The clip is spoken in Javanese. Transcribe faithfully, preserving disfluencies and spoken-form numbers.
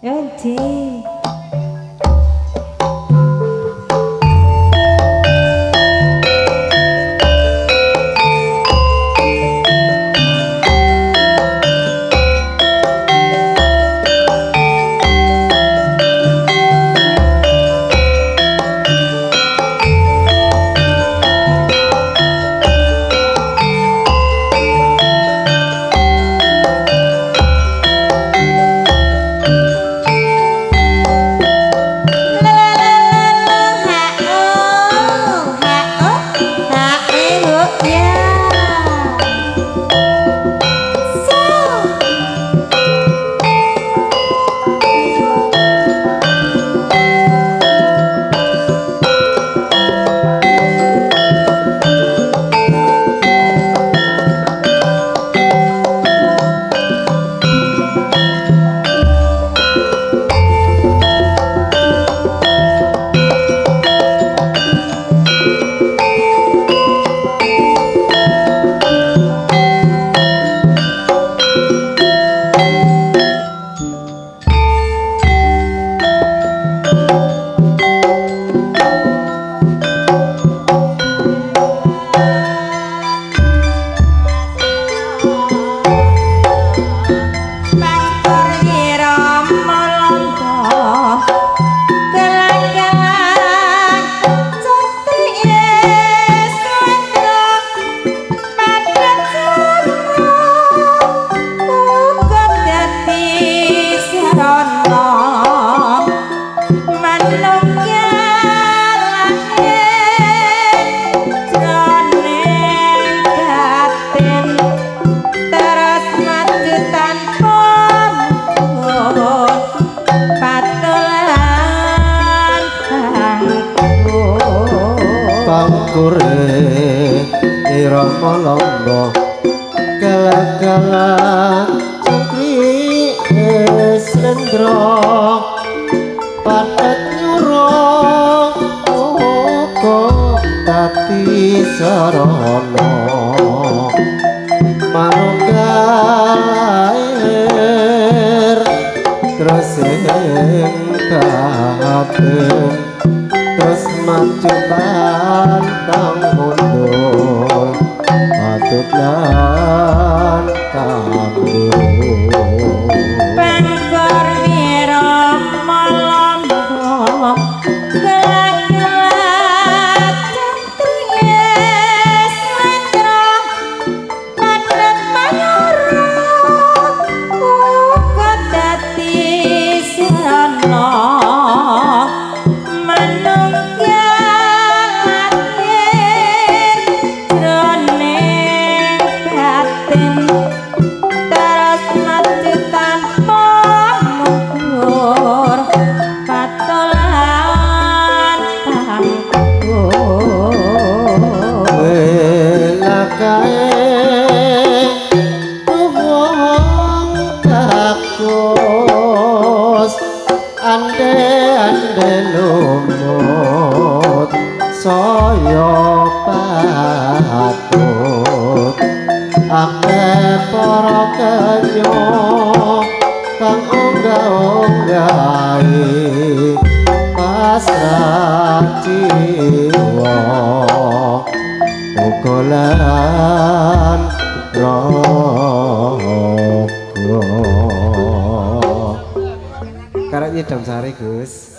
Yodi. Irama kala-kala cukri slendro patet nyuruh kok tati sarana manunggalir terus engkaten terus maju pantang mundur patut lan tangguh Pengkor wira malambo gelak-gelak cantrie slendro padet mayuruk uga dadi sarana saya patut akeh para kenya kang onggah-onggahi pasrah jiwa ugolan raga karek Nyedam Sari Gus.